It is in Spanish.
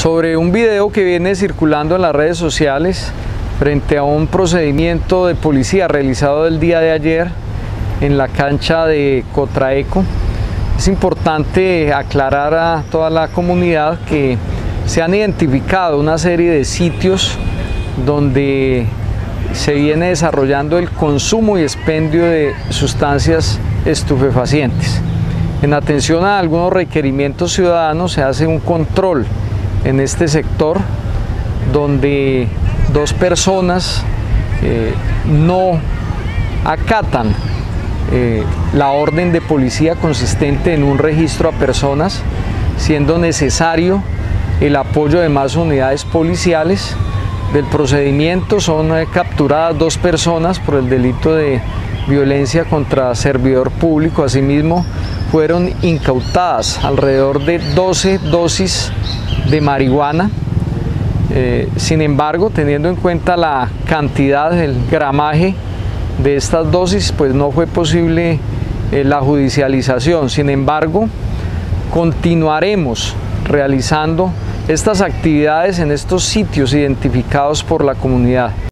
sobre un video que viene circulando en las redes sociales frente a un procedimiento de policía realizado el día de ayer en la cancha de Cotraeco. Es importante aclarar a toda la comunidad que se han identificado una serie de sitios donde se viene desarrollando el consumo y expendio de sustancias estupefacientes. En atención a algunos requerimientos ciudadanos se hace un control en este sector donde dos personas no acatan la orden de policía consistente en un registro a personas, siendo necesario el apoyo de más unidades policiales. Del procedimiento son capturadas dos personas por el delito de violencia contra servidor público. Asimismo, fueron incautadas alrededor de 12 dosis de marihuana. Sin embargo, teniendo en cuenta la cantidad, el gramaje de estas dosis, pues no fue posible la judicialización. Sin embargo, continuaremos realizando estas actividades en estos sitios identificados por la comunidad.